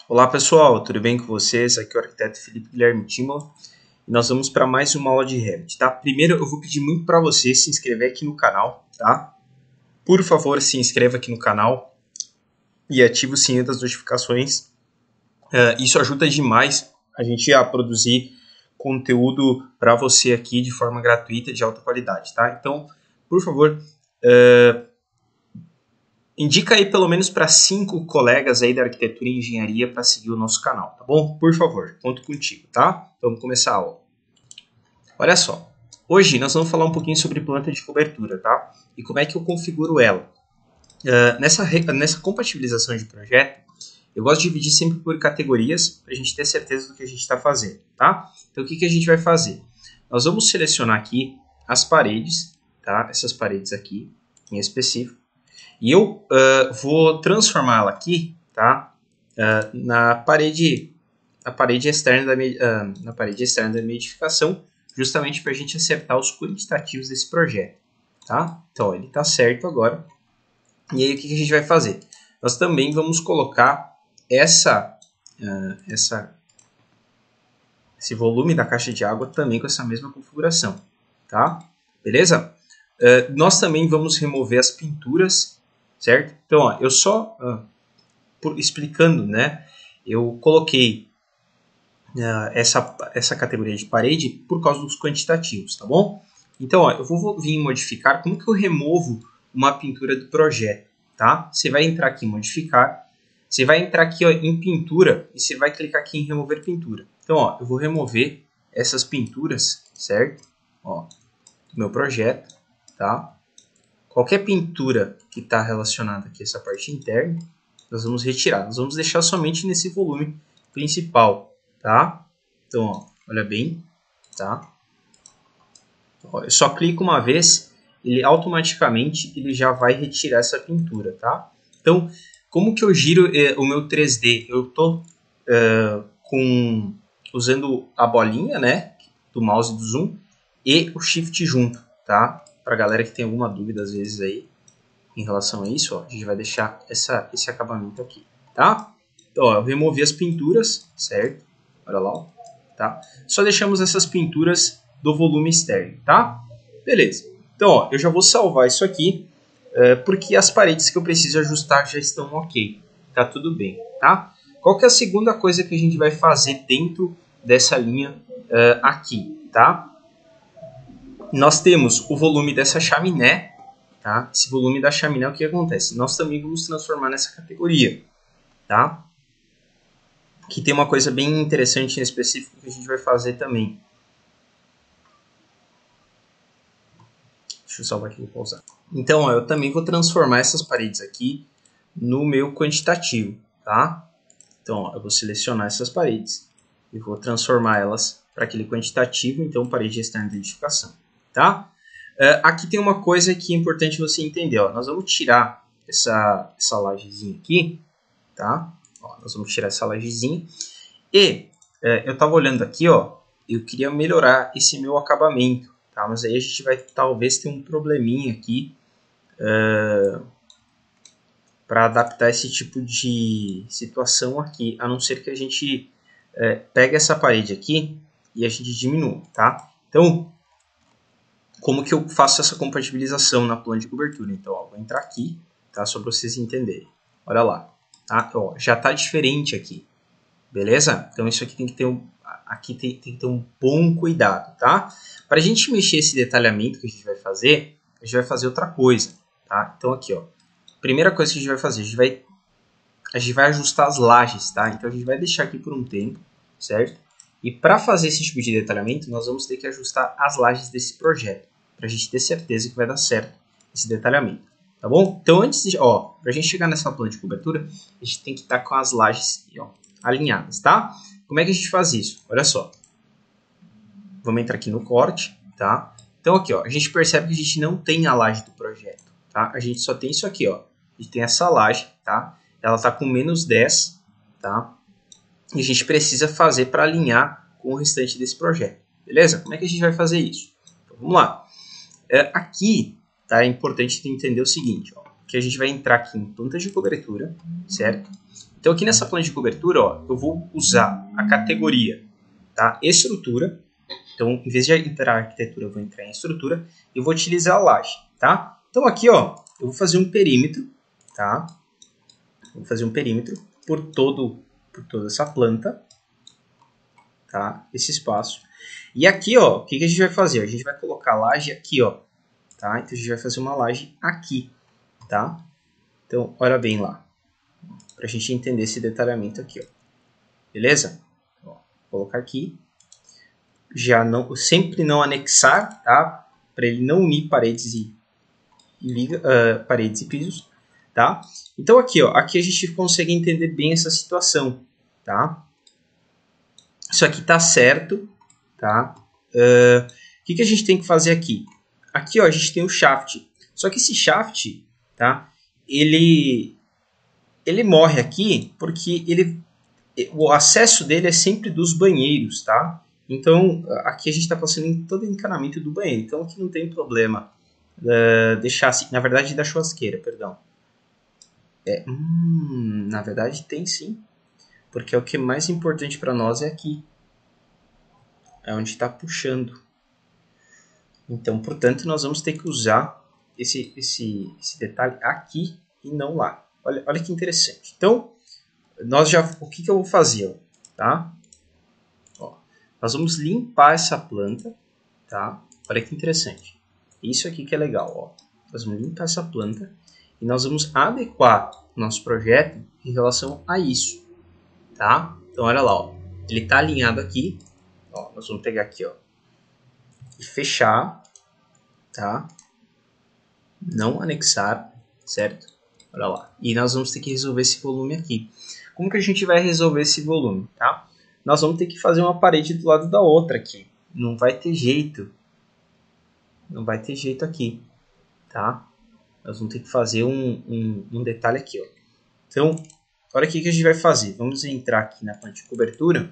Olá pessoal, tudo bem com vocês? Aqui é o arquiteto Felipe Guilherme Timola e nós vamos para mais uma aula de Revit, tá? Primeiro eu vou pedir muito para você se inscrever aqui no canal, tá? Por favor, se inscreva aqui no canal e ative o sininho das notificações. Isso ajuda demais a gente a produzir conteúdo para você aqui de forma gratuita, de alta qualidade, tá? Então, por favor, indica aí pelo menos para 5 colegas aí da arquitetura e engenharia para seguir o nosso canal, tá bom? Por favor, conto contigo, tá? Vamos começar a aula. Olha só, hoje nós vamos falar um pouquinho sobre planta de cobertura, tá? E como é que eu configuro ela. Nessa compatibilização de projeto, eu gosto de dividir sempre por categorias para a gente ter certeza do que a gente está fazendo, tá? Então o que a gente vai fazer? Nós vamos selecionar aqui as paredes, tá? Essas paredes aqui, em específico. E eu vou transformá-la aqui, tá? Na parede externa da minha edificação, justamente para a gente acertar os quantitativos desse projeto, tá? Então, ó, ele está certo agora. E aí, o que a gente vai fazer? Nós também vamos colocar esse volume da caixa de água também com essa mesma configuração, tá? Beleza? Nós também vamos remover as pinturas, certo? Então, ó, eu só explicando, né? Eu coloquei essa categoria de parede por causa dos quantitativos, tá bom? Então, ó, eu vou vir modificar. Como que eu removo uma pintura do projeto, tá? Você vai entrar aqui em modificar, você vai entrar aqui ó, em pintura e você vai clicar aqui em remover pintura. Então, ó, eu vou remover essas pinturas, certo? Ó, do meu projeto, tá? Qualquer pintura que está relacionada aqui a essa parte interna, nós vamos retirar. Nós vamos deixar somente nesse volume principal, tá? Então, ó, olha bem, tá? Ó, eu só clico uma vez, ele automaticamente já vai retirar essa pintura, tá? Então, como que eu giro o meu 3D? Eu estou usando a bolinha, né, do mouse do zoom e o shift junto, tá? Para galera que tem alguma dúvida às vezes aí em relação a isso, ó, a gente vai deixar esse acabamento aqui, tá? Então, ó, eu removi as pinturas, certo? Olha lá, ó, tá? Só deixamos essas pinturas do volume externo, tá? Beleza. Então, ó, eu já vou salvar isso aqui, porque as paredes que eu preciso ajustar já estão ok. Tá tudo bem, tá? Qual que é a segunda coisa que a gente vai fazer dentro dessa linha aqui, tá? Nós temos o volume dessa chaminé, tá? Esse volume da chaminé, o que acontece? Nós também vamos transformar nessa categoria, tá? Que tem uma coisa bem interessante em específico que a gente vai fazer também. Deixa eu salvar aqui e pausar. Então, ó, eu também vou transformar essas paredes aqui no meu quantitativo, tá? Então, ó, eu vou selecionar essas paredes e vou transformar elas para aquele quantitativo, então parede externa de edificação, tá? Aqui tem uma coisa que é importante você entender, ó. Nós vamos tirar essa lajezinha aqui, tá? Ó, nós vamos tirar essa lajezinha e eu estava olhando aqui, ó, eu queria melhorar esse meu acabamento, tá? Mas aí a gente vai talvez ter um probleminha aqui para adaptar esse tipo de situação aqui, a não ser que a gente pegue essa parede aqui e a gente diminua, tá? Então, como que eu faço essa compatibilização na planta de cobertura? Então, ó, vou entrar aqui, tá? Só para vocês entenderem. Olha lá, tá? Ó, já está diferente aqui, beleza? Então, isso aqui tem que ter um bom cuidado, tá? Para a gente mexer esse detalhamento que a gente vai fazer outra coisa, tá? Então, aqui, ó, primeira coisa que a gente vai fazer, a gente vai ajustar as lajes, tá? Então, a gente vai deixar aqui por um tempo, certo? E para fazer esse tipo de detalhamento, nós vamos ter que ajustar as lajes desse projeto, para a gente ter certeza que vai dar certo esse detalhamento, tá bom? Então, para a gente chegar nessa planta de cobertura, a gente tem que estar com as lajes ó, alinhadas, tá? Como é que a gente faz isso? Olha só. Vamos entrar aqui no corte, tá? Então, aqui, ó, a gente percebe que a gente não tem a laje do projeto, tá? A gente só tem isso aqui, ó. A gente tem essa laje, tá? Ela tá com menos 10, tá? E a gente precisa fazer para alinhar com o restante desse projeto, beleza? Como é que a gente vai fazer isso? Então, vamos lá. Aqui, tá? É importante entender o seguinte, ó. Que a gente vai entrar aqui em planta de cobertura, certo? Então aqui nessa planta de cobertura, ó, eu vou usar a categoria, tá? Estrutura. Então, em vez de entrar em arquitetura, eu vou entrar em estrutura e vou utilizar a laje, tá? Então aqui, ó, eu vou fazer um perímetro, tá? Vou fazer um perímetro por toda essa planta, tá? Esse espaço. E aqui, ó, o que a gente vai fazer? A gente vai colocar a laje aqui, ó, tá? Então a gente vai fazer uma laje aqui, tá? Então, olha bem lá, para a gente entender esse detalhamento aqui, ó. Beleza? Ó, vou colocar aqui. Já não, sempre não anexar, tá? Para ele não unir paredes e paredes e pisos, tá? Então aqui, ó, aqui a gente consegue entender bem essa situação, tá? Isso aqui tá certo, tá? O que a gente tem que fazer aqui? Aqui, ó, a gente tem o shaft. Só que esse shaft, tá? Ele morre aqui porque o acesso dele é sempre dos banheiros, tá? Então, aqui a gente está passando em todo o encanamento do banheiro. Então, aqui não tem problema deixar assim. Na verdade, da churrasqueira, perdão. Na verdade, tem sim. Porque é o que é mais importante para nós é aqui. É onde está puxando. Então, portanto, nós vamos ter que usar esse detalhe aqui e não lá. Olha que interessante. Então, o que eu vou fazer? Tá? Ó, nós vamos limpar essa planta. Tá? Olha que interessante. Isso aqui que é legal. Ó. Nós vamos limpar essa planta e nós vamos adequar o nosso projeto em relação a isso. Tá? Então, olha lá. Ó. Ele está alinhado aqui. Ó, nós vamos pegar aqui, ó, e fechar, tá? Não anexar, certo? Olha lá. E nós vamos ter que resolver esse volume aqui. Como que a gente vai resolver esse volume, tá? Nós vamos ter que fazer uma parede do lado da outra aqui. Não vai ter jeito. Não vai ter jeito aqui, tá? Nós vamos ter que fazer um detalhe aqui, ó. Então, olha o que a gente vai fazer. Vamos entrar aqui na planta de cobertura.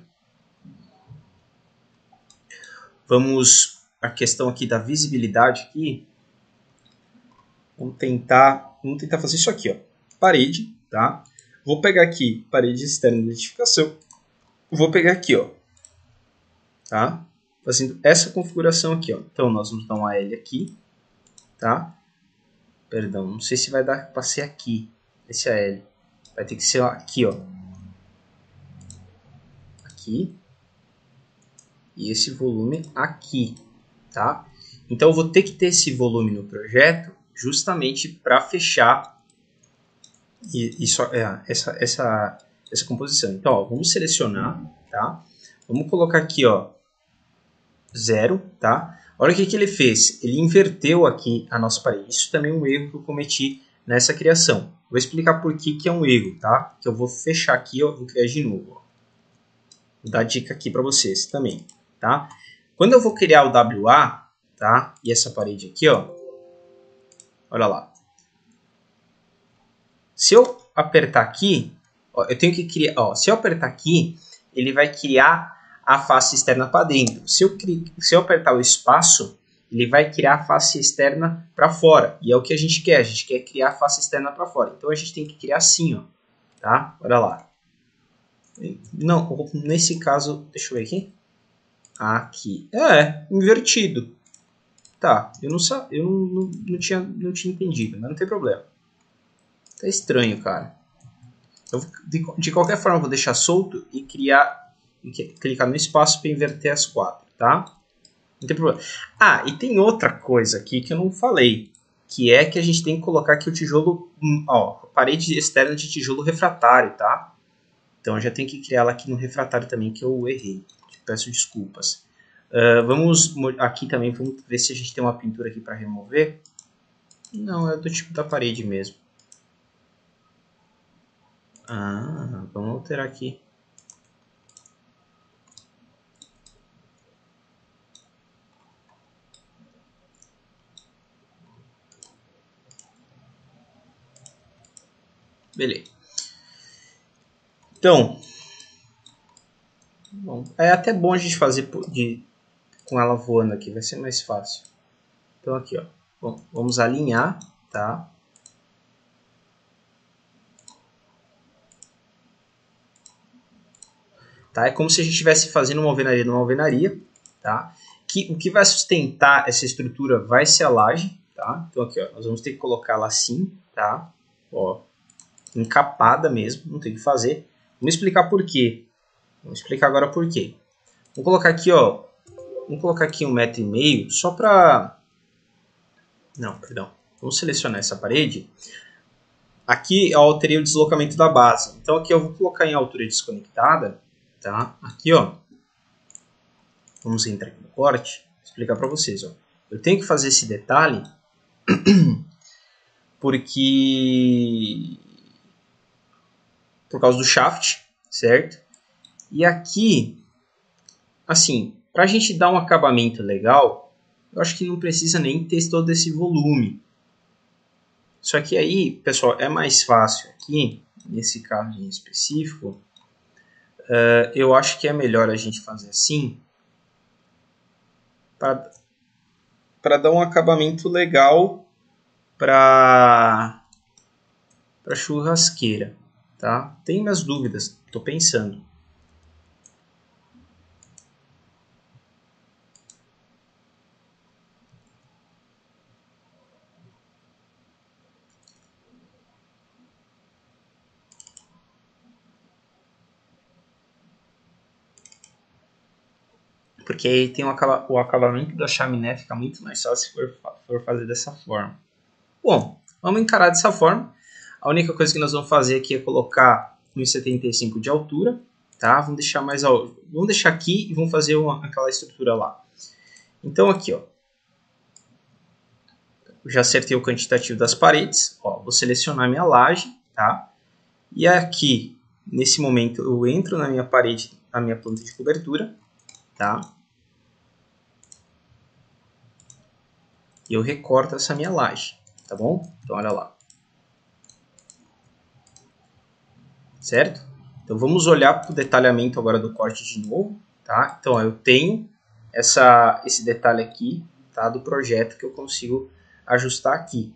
Vamos, a questão aqui da visibilidade aqui. Vamos tentar fazer isso aqui, ó. Parede, tá? Vou pegar aqui parede externa de identificação. Vou pegar aqui, ó. Tá? Fazendo essa configuração aqui, ó. Então, nós vamos dar uma L aqui, tá? Perdão, não sei se vai dar para ser aqui. Esse é a L. Vai ter que ser aqui, ó. Aqui. E esse volume aqui, tá? Então, eu vou ter que ter esse volume no projeto justamente para fechar essa composição. Então, ó, vamos selecionar, tá? Vamos colocar aqui, ó, 0, tá? Olha o que ele fez. Ele inverteu aqui a nossa parede. Isso também é um erro que eu cometi nessa criação. Vou explicar por que é um erro, tá? Que eu vou fechar aqui, ó, vou criar de novo. Ó. Vou dar dica aqui para vocês também, tá? Quando eu vou criar o WA, tá? E essa parede aqui, ó. Olha lá. Se eu apertar aqui, ó, eu tenho que criar, ó, se eu apertar aqui, ele vai criar a face externa para dentro. Se eu apertar o espaço, ele vai criar a face externa para fora. E é o que a gente quer criar a face externa para fora. Então a gente tem que criar assim, ó, tá? Olha lá. Não, nesse caso, deixa eu ver aqui. Aqui. Invertido. Tá, eu não tinha entendido, mas não tem problema. Tá estranho, cara. De qualquer forma, eu vou deixar solto e clicar no espaço para inverter as 4, tá? Não tem problema. Ah, e tem outra coisa aqui que eu não falei, que é que a gente tem que colocar aqui o tijolo, ó, parede externa de tijolo refratário, tá? Então eu já tenho que criar ela aqui no refratário também, que eu errei. Peço desculpas. Vamos aqui também, vamos ver se a gente tem uma pintura aqui para remover. Não, é do tipo da parede mesmo. Vamos alterar aqui. Beleza. Então, bom, é até bom a gente fazer com ela voando aqui, vai ser mais fácil. Então aqui, ó, bom, vamos alinhar, tá? tá? É como se a gente estivesse fazendo uma alvenaria numa alvenaria, tá? O que vai sustentar essa estrutura vai ser a laje, tá? Então aqui, ó, nós vamos ter que colocar ela assim, tá? Ó, encapada mesmo, não tem o que fazer. Vamos explicar por quê. Vamos explicar agora por quê. Vamos colocar aqui, ó, vamos colocar aqui 1,5 m só para... Não, perdão. Vamos selecionar essa parede. Aqui eu alterei o deslocamento da base. Então aqui eu vou colocar em altura desconectada, tá? Aqui, ó. Vamos entrar aqui no corte, explicar para vocês, ó. Eu tenho que fazer esse detalhe porque por causa do shaft, certo? E aqui, assim, para a gente dar um acabamento legal, eu acho que não precisa nem ter todo esse volume. Só que aí, pessoal, é mais fácil aqui, nesse caso em específico, eu acho que é melhor a gente fazer assim, para dar um acabamento legal para churrasqueira, tá? Tem minhas dúvidas, estou pensando. Porque aí tem o acabamento da chaminé fica muito mais fácil se for fazer dessa forma. Bom, vamos encarar dessa forma. A única coisa que nós vamos fazer aqui é colocar 1,75 de altura, tá? Vamos deixar mais vamos deixar aqui e vamos fazer aquela estrutura lá. Então aqui, ó, já acertei o quantitativo das paredes, ó, vou selecionar minha laje, tá? E aqui, nesse momento, eu entro na minha parede, na minha planta de cobertura, tá? E eu recorto essa minha laje, tá bom? Então olha lá. Certo? Então vamos olhar para o detalhamento agora do corte de novo, tá? Então ó, eu tenho esse detalhe aqui, tá? Do projeto que eu consigo ajustar aqui.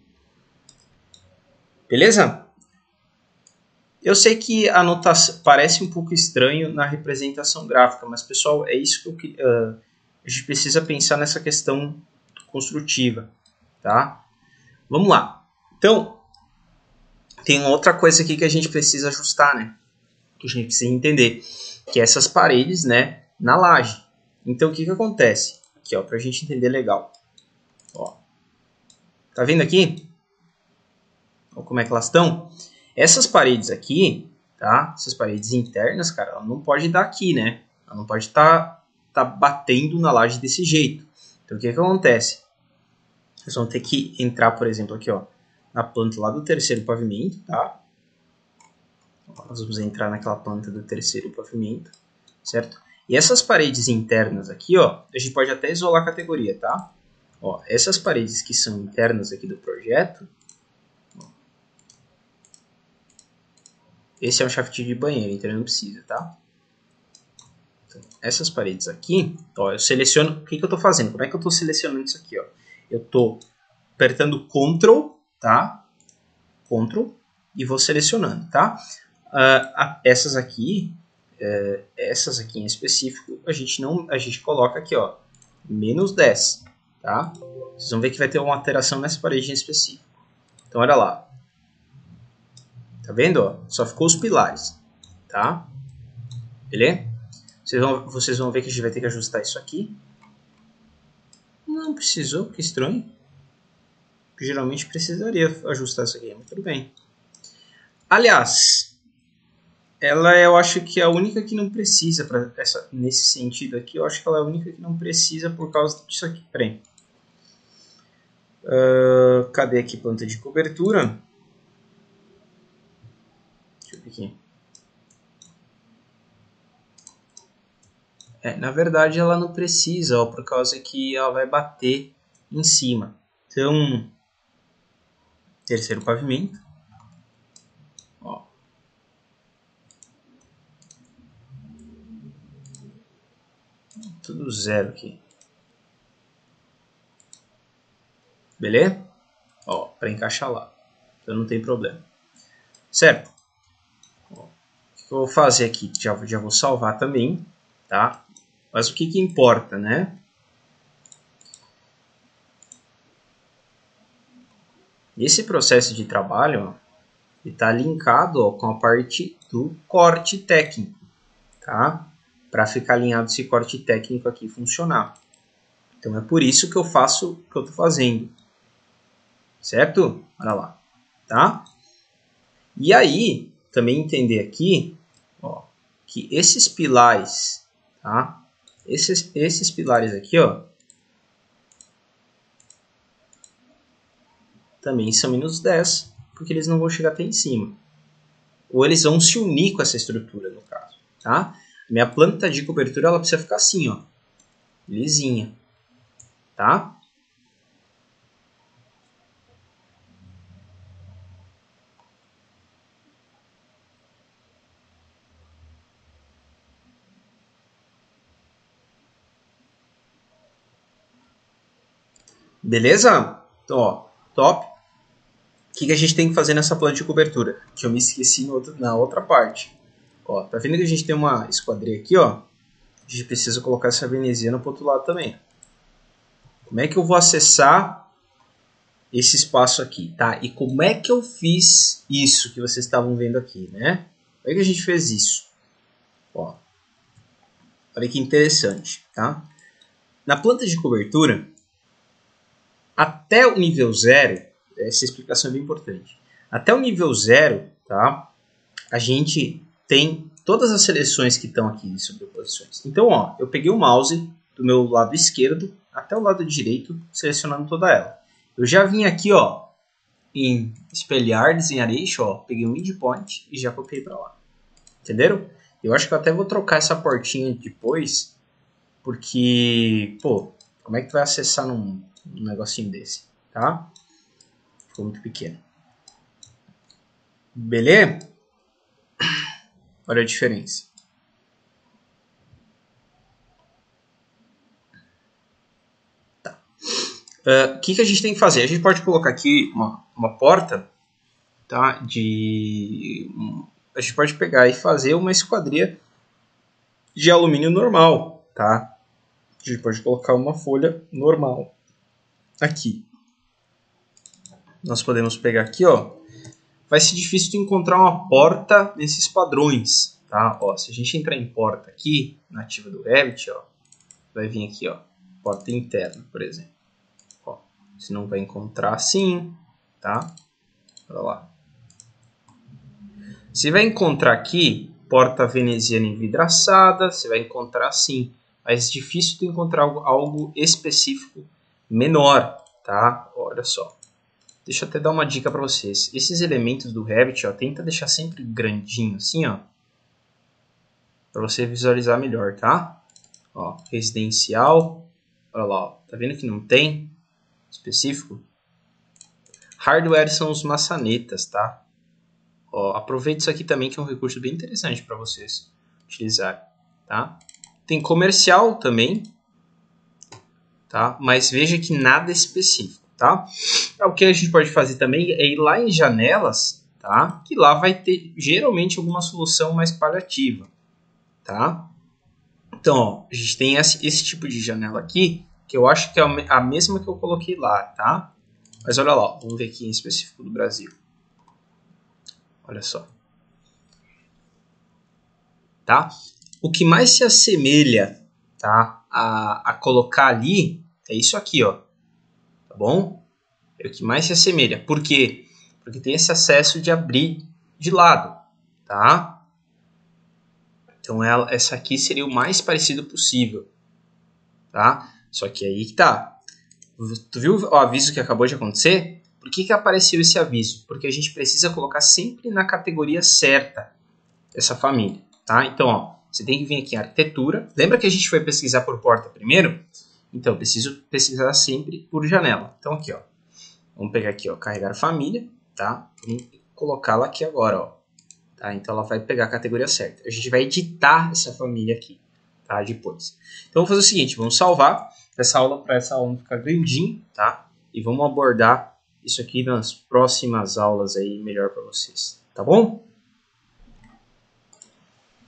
Beleza? Eu sei que a notação parece um pouco estranho na representação gráfica, mas pessoal, é isso que a gente precisa pensar nessa questão construtiva, tá? Vamos lá. Então, tem outra coisa aqui que a gente precisa ajustar, né? Que a gente precisa entender, que é essas paredes, né, na laje. Então, o que acontece? Aqui, ó, pra gente entender legal. Ó, tá vendo aqui? Ó, como é que elas estão? Essas paredes aqui, tá? Essas paredes internas, cara, ela não pode dar aqui, né? Ela não pode tá batendo na laje desse jeito. Então, o que acontece? Vocês vão ter que entrar, por exemplo, aqui, ó, na planta lá do terceiro pavimento, tá? Nós vamos entrar naquela planta do terceiro pavimento, certo? E essas paredes internas aqui, ó, a gente pode até isolar a categoria, tá? Ó, essas paredes que são internas aqui do projeto, ó, esse é um shaft de banheiro, então ele não precisa, tá? Então, essas paredes aqui, ó, eu seleciono, o que eu tô fazendo? Como é que eu tô selecionando isso aqui, ó? Eu tô apertando Ctrl, tá? Ctrl e vou selecionando, tá? Essas aqui em específico, a gente coloca aqui, ó, -10, tá? Vocês vão ver que vai ter uma alteração nessa parede em específico. Então, olha lá. Tá vendo, ó? Só ficou os pilares, tá? Beleza? Vocês vão ver que a gente vai ter que ajustar isso aqui. Não precisou, que estranho. Geralmente precisaria ajustar isso aqui, mas tudo bem. Aliás, ela eu acho que é a única que não precisa nesse sentido aqui. Eu acho que ela é a única que não precisa por causa disso aqui. Peraí. Cadê aqui planta de cobertura? Deixa eu ver aqui. Na verdade ela não precisa, ó, por causa que ela vai bater em cima. Então, terceiro pavimento. Ó. Tudo zero aqui. Beleza? Ó, para encaixar lá. Então não tem problema. Certo? Ó, o que eu vou fazer aqui? Já vou salvar também, tá? Mas o que importa, né? Esse processo de trabalho está linkado ó, com a parte do corte técnico, tá? Para ficar alinhado esse corte técnico aqui funcionar. Então é por isso que eu faço o que eu estou fazendo, certo? Olha lá, tá? E aí, também entender aqui, ó, que esses pilares, tá? Esses pilares aqui, ó, também são menos 10, porque eles não vão chegar até em cima. Ou eles vão se unir com essa estrutura, no caso, tá? Minha planta de cobertura, ela precisa ficar assim, ó, lisinha, tá? Beleza? Então, ó, top. O que a gente tem que fazer nessa planta de cobertura? Que eu me esqueci na outra parte. Ó, tá vendo que a gente tem uma esquadria aqui, ó? A gente precisa colocar essa veneziana pro outro lado também. Como é que eu vou acessar esse espaço aqui, tá? E como é que eu fiz isso que vocês estavam vendo aqui, né? Como é que a gente fez isso? Ó, olha que interessante, tá? Na planta de cobertura, até o nível 0, essa explicação é bem importante. Até o nível 0, tá? A gente tem todas as seleções que estão aqui de sobreposições. Então, ó, eu peguei o mouse do meu lado esquerdo até o lado direito, selecionando toda ela. Eu já vim aqui, ó, em espelhar, desenhar eixo, ó, peguei um midpoint e já copiei para lá. Entenderam? Eu acho que eu até vou trocar essa portinha depois, porque, pô, como é que tu vai acessar num negocinho desse, tá? Ficou muito pequeno. Beleza? Olha a diferença. Tá. O que a gente tem que fazer? A gente pode colocar aqui uma porta, tá? A gente pode pegar e fazer uma esquadria de alumínio normal, tá? A gente pode colocar uma folha normal aqui. Nós podemos pegar aqui, ó. Vai ser difícil de encontrar uma porta nesses padrões, tá? Ó, se a gente entrar em porta aqui, nativa do Revit, ó, vai vir aqui, ó, porta interna, por exemplo. Ó, você não vai encontrar assim, tá? Olha lá. Você vai encontrar aqui porta veneziana envidraçada, você vai encontrar assim, mas é difícil de encontrar algo específico menor, tá? Olha só. Deixa eu até dar uma dica para vocês. Esses elementos do Revit, ó, tenta deixar sempre grandinho assim, ó, para você visualizar melhor, tá? Ó, residencial, olha lá, ó, tá vendo que não tem específico? Hardware são os maçanetas, tá? Ó, aproveite isso aqui também, que é um recurso bem interessante para vocês utilizar, tá? Tem comercial também, tá? Mas veja que nada específico, tá? O que a gente pode fazer também é ir lá em janelas, tá? Que lá vai ter geralmente alguma solução mais paliativa, tá? Então, ó, a gente tem esse tipo de janela aqui, que eu acho que é a mesma que eu coloquei lá, tá? Mas olha lá, vamos ver aqui em específico do Brasil. Olha só. Tá? O que mais se assemelha, tá, a colocar ali é isso aqui, ó. Tá bom? É o que mais se assemelha. Por quê? Porque tem esse acesso de abrir de lado, tá? Então essa aqui seria o mais parecido possível, tá? Só que aí que tá. Tu viu o aviso que acabou de acontecer? Por que apareceu esse aviso? Porque a gente precisa colocar sempre na categoria certa essa família, tá? Então, ó, você tem que vir aqui em arquitetura. Lembra que a gente foi pesquisar por porta primeiro? Então, eu preciso pesquisar sempre por janela. Então, aqui, ó. Vamos pegar aqui, ó, carregar família, tá? Vamos colocá-la aqui agora, ó. Tá? Então, ela vai pegar a categoria certa. A gente vai editar essa família aqui, tá? Depois. Então, vamos fazer o seguinte, vamos salvar essa aula para essa aula não ficar grandinho, tá? E vamos abordar isso aqui nas próximas aulas aí melhor para vocês, tá bom?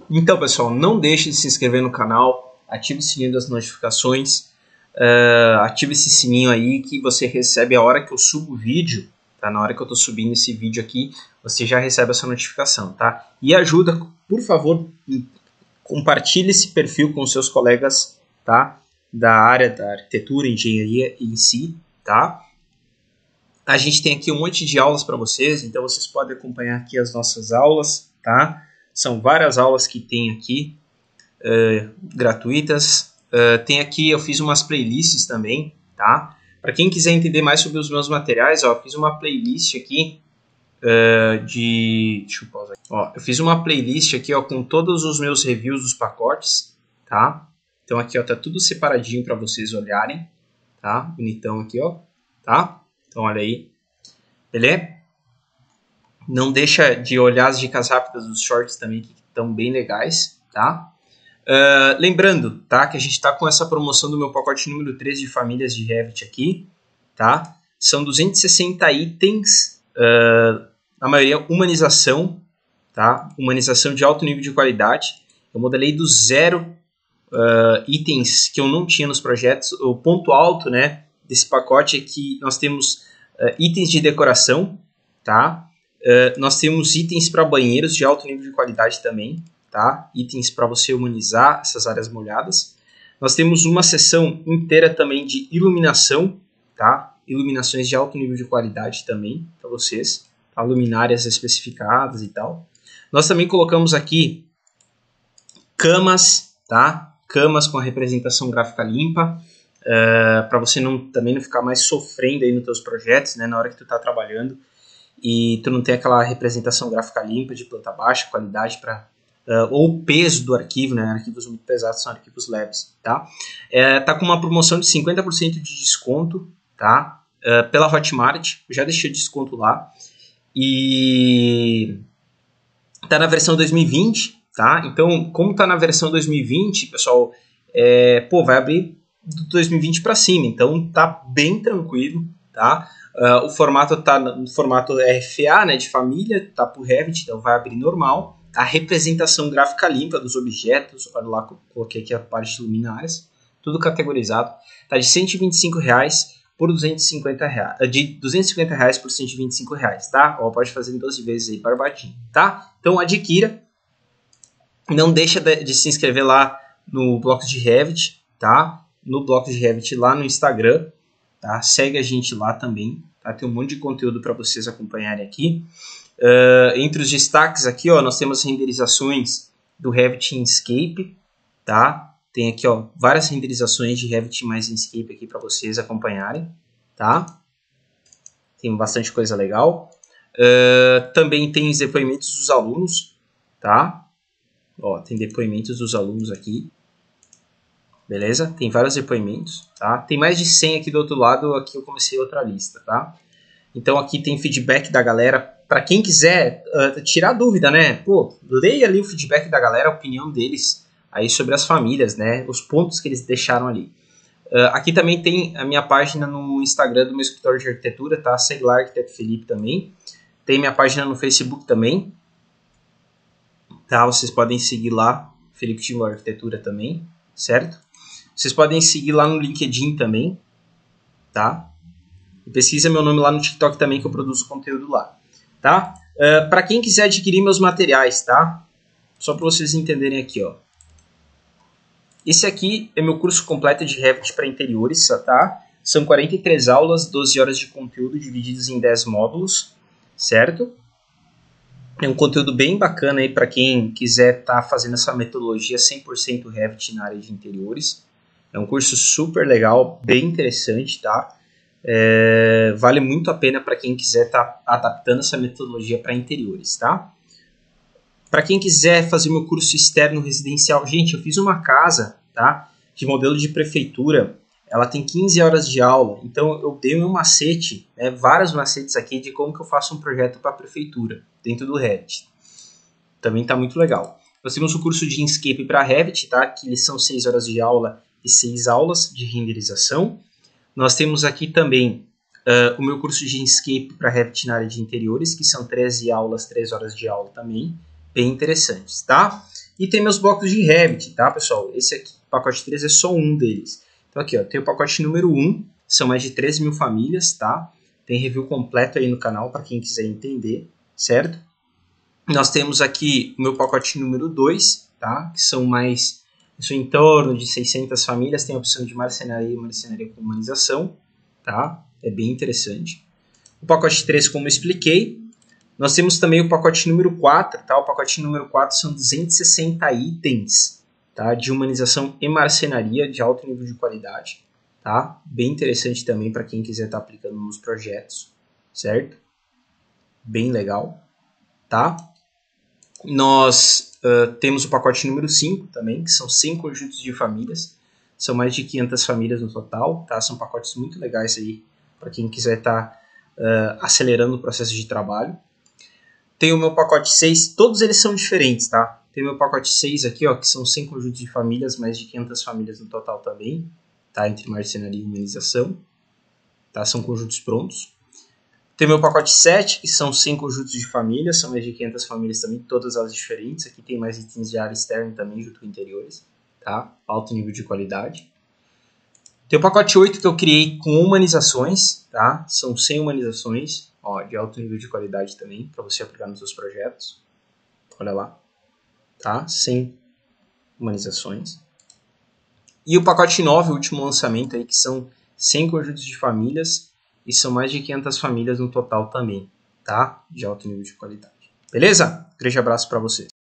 Então, pessoal, não deixe de se inscrever no canal, ative o sininho das notificações, ative esse sininho aí que você recebe a hora que eu subo o vídeo, tá? Na hora que eu estou subindo esse vídeo aqui, você já recebe essa notificação, tá? E ajuda, por favor, compartilhe esse perfil com seus colegas, tá? Da área da arquitetura, engenharia em si, tá? A gente tem aqui um monte de aulas para vocês, então vocês podem acompanhar aqui as nossas aulas, tá? São várias aulas que tem aqui, gratuitas. Tem aqui, eu fiz umas playlists também, tá? Para quem quiser entender mais sobre os meus materiais, ó, eu fiz uma playlist aqui deixa eu pausar aqui. Ó, eu fiz uma playlist aqui, ó, com todos os meus reviews dos pacotes, tá? Então aqui, ó, tá tudo separadinho para vocês olharem, tá? Bonitão aqui, ó, tá? Então olha aí, beleza? Não deixa de olhar as dicas rápidas dos shorts também, que estão bem legais, tá? Lembrando, tá, que a gente está com essa promoção do meu pacote número 3 de famílias de Revit aqui, tá? São 260 itens, na maioria humanização, tá? Humanização de alto nível de qualidade. Eu modelei do zero itens que eu não tinha nos projetos. O ponto alto, né, desse pacote é que nós temos itens de decoração, tá? Nós temos itens para banheiros de alto nível de qualidade também, tá? Itens para você humanizar essas áreas molhadas. Nós temos uma seção inteira também de iluminação, tá? Iluminações de alto nível de qualidade também para vocês, tá? Luminárias especificadas e tal. Nós também colocamos aqui camas, tá? Camas com a representação gráfica limpa, para você também não ficar mais sofrendo aí nos teus projetos, né? Na hora que tu está trabalhando e tu não tem aquela representação gráfica limpa de planta baixa, qualidade para ou o peso do arquivo, né? Arquivos muito pesados são arquivos leves, tá? Tá com uma promoção de 50% de desconto, tá? Pela Hotmart, eu já deixei o desconto lá. E tá na versão 2020, tá? Então, como tá na versão 2020, pessoal, vai abrir do 2020 para cima, então tá bem tranquilo, tá? O formato tá no formato RFA, né, de família, tá pro Revit, então vai abrir normal. A representação gráfica limpa dos objetos, olha lá, coloquei aqui a parte de luminárias, tudo categorizado, tá de R$125 por R$250, de R$250 por R$125, tá? Ó, pode fazer em 12 vezes aí, barbadinho, tá? Então adquira, não deixa de se inscrever lá no bloco de Revit, tá? No bloco de Revit lá no Instagram, tá? Segue a gente lá também, tá? Tem um monte de conteúdo para vocês acompanharem aqui. Entre os destaques aqui, ó, nós temos renderizações do Revit Inkscape, tá? Tem aqui, ó, várias renderizações de Revit mais Inkscape aqui para vocês acompanharem, tá? Tem bastante coisa legal. Também tem os depoimentos dos alunos, tá? Ó, tem depoimentos dos alunos aqui, beleza? Tem vários depoimentos, tá? Tem mais de 100 aqui do outro lado, aqui eu comecei outra lista, tá? Então aqui tem feedback da galera. Para quem quiser tirar dúvida, né? Pô, leia ali o feedback da galera, a opinião deles aí sobre as famílias, né? Os pontos que eles deixaram ali. Aqui também tem a minha página no Instagram do meu escritório de arquitetura, tá? Segue lá, Arquiteto Felipe também. Tem minha página no Facebook também, tá? Vocês podem seguir lá, Felipe Timor Arquitetura também, certo? Vocês podem seguir lá no LinkedIn também, tá? E pesquisa meu nome lá no TikTok também, que eu produzo conteúdo lá, tá? Para quem quiser adquirir meus materiais, tá? Só para vocês entenderem aqui, ó. Esse aqui é meu curso completo de Revit para interiores, tá? São 43 aulas, 12 horas de conteúdo divididos em 10 módulos, certo? É um conteúdo bem bacana aí para quem quiser estar fazendo essa metodologia 100% Revit na área de interiores. É um curso super legal, bem interessante, tá? Vale muito a pena para quem quiser estar adaptando essa metodologia para interiores, tá? Para quem quiser fazer meu curso externo residencial, gente, eu fiz uma casa, tá? De modelo de prefeitura, ela tem 15 horas de aula, então eu dei um macete, né, vários macetes aqui de como que eu faço um projeto para a prefeitura, dentro do Revit. Também está muito legal. Nós temos o curso de Inkscape para Revit, tá? Que são 6 horas de aula e 6 aulas de renderização. Nós temos aqui também o meu curso de Inkscape para Revit na área de interiores, que são 13 aulas, 3 horas de aula também, bem interessantes, tá? E tem meus blocos de Revit, tá, pessoal? Esse aqui, pacote 3, é só um deles. Então aqui, ó, tem o pacote número 1, são mais de 13 mil famílias, tá? Tem review completo aí no canal para quem quiser entender, certo? Nós temos aqui o meu pacote número 2, tá? Que são em torno de 600 famílias, tem a opção de marcenaria e marcenaria com humanização, tá? É bem interessante. O pacote 3, como eu expliquei. Nós temos também o pacote número 4, tá? O pacote número 4 são 260 itens, tá? De humanização e marcenaria de alto nível de qualidade, tá? Bem interessante também para quem quiser estar aplicando nos projetos, certo? Bem legal, tá? Nós temos o pacote número 5 também, que são 100 conjuntos de famílias. São mais de 500 famílias no total, tá? São pacotes muito legais aí para quem quiser estar acelerando o processo de trabalho. Tem o meu pacote 6, todos eles são diferentes, tá? Tem o meu pacote 6 aqui, ó, que são 100 conjuntos de famílias, mais de 500 famílias no total também, tá? Entre marcenaria e humanização, tá? São conjuntos prontos. Tem o meu pacote 7, que são 100 conjuntos de famílias, são mais de 500 famílias também, todas elas diferentes. Aqui tem mais itens de área externa também, junto com interiores, tá? Alto nível de qualidade. Tem o pacote 8 que eu criei com humanizações, tá? São 100 humanizações, ó, de alto nível de qualidade também, para você aplicar nos seus projetos. Olha lá, tá? 100 humanizações. E o pacote 9, o último lançamento aí, que são 100 conjuntos de famílias e são mais de 500 famílias no total também, tá? De alto nível de qualidade. Beleza? Grande abraço para você.